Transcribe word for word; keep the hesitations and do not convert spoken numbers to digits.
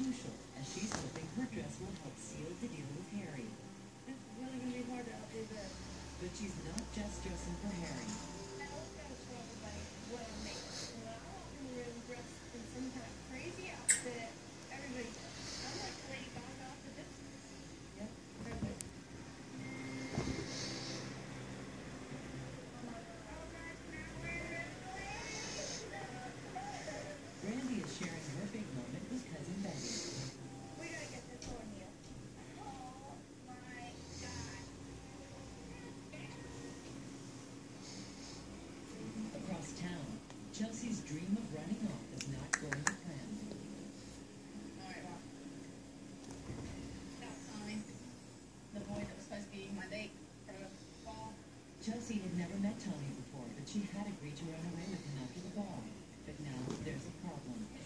crucial, as she's hoping her dress will help seal the deal with Harry. It's really going to be hard to outdo this. But she's not just dressing for Harry. I always got to show everybody what I make. When I walk in the room dressed in some kind of crazy outfit, everybody does. I'm like Lady Gaga off the distance. Yep. Perfect. Brandy is sharing her big moment with Cousin Betty. We got to get this on you. Oh my God. Across town, Chelsea's dream of running off is not going to plan. All right, well. That's Tommy. The boy that was supposed to be my date for the ball. Chelsea had never met Tommy before, but she had agreed to run away with him after the ball. But now there's a problem.